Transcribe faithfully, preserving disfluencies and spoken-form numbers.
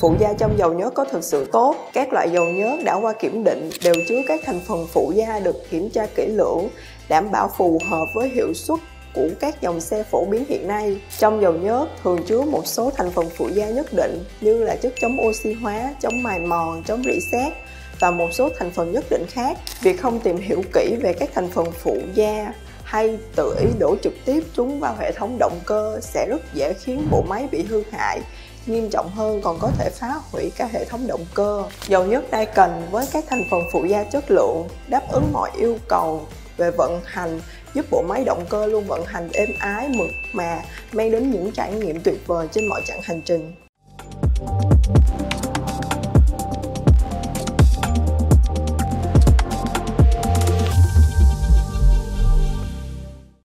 Phụ gia trong dầu nhớt có thực sự tốt. Các loại dầu nhớt đã qua kiểm định đều chứa các thành phần phụ gia được kiểm tra kỹ lưỡng, đảm bảo phù hợp với hiệu suất của các dòng xe phổ biến hiện nay. Trong dầu nhớt thường chứa một số thành phần phụ gia nhất định như là chất chống oxy hóa, chống mài mòn, chống rỉ sét và một số thành phần nhất định khác. Việc không tìm hiểu kỹ về các thành phần phụ gia hay tự ý đổ trực tiếp chúng vào hệ thống động cơ sẽ rất dễ khiến bộ máy bị hư hại, nghiêm trọng hơn còn có thể phá hủy cả hệ thống động cơ. Dầu nhớt Daikin với các thành phần phụ gia chất lượng đáp ứng mọi yêu cầu về vận hành, giúp bộ máy động cơ luôn vận hành êm ái, mượt mà, mang đến những trải nghiệm tuyệt vời trên mọi chặng hành trình.